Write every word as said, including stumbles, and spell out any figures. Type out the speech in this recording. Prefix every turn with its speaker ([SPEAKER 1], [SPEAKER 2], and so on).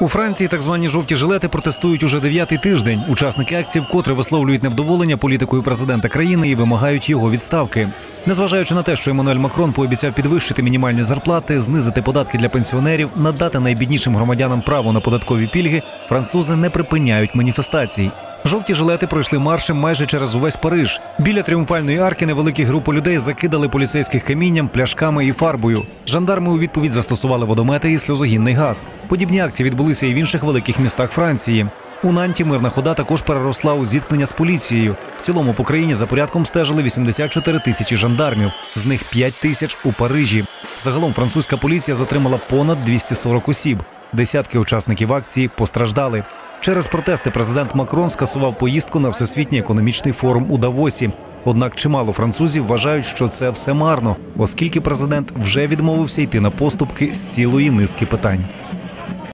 [SPEAKER 1] У Франції так звані жовті жилети протестують уже дев'ятий тиждень. Учасники акції вкотре висловлюють невдоволення політикою президента країни і вимагають його відставки. Незважаючи на те, що Еммануель Макрон пообіцяв підвищити мінімальні зарплати, знизити податки для пенсіонерів, надати найбіднішим громадянам право на податкові пільги, французи не припиняють маніфестацій. Жовті жилети пройшли маршем майже через увесь Париж. Біля Тріумфальної арки невеликі групи людей закидали поліцейських камінням, пляшками і фарбою. Жандарми у відповідь застосували водомети і сльозогінний газ. Подібні акції відбулися і в інших великих містах Франції. У Нанті мирна хода також переросла у зіткнення з поліцією. В цілому по країні за порядком стежили вісімдесят чотири тисячі жандармів, з них п'ять тисяч у Парижі. Загалом французька поліція затримала понад двісті сорок осіб. Десятки учасників акції постраждали. Через протести президент Макрон скасував поїздку на Всесвітній економічний форум у Давосі. Однак чимало французів вважають, що це все марно, оскільки президент вже відмовився йти на поступки з цілої низки питань.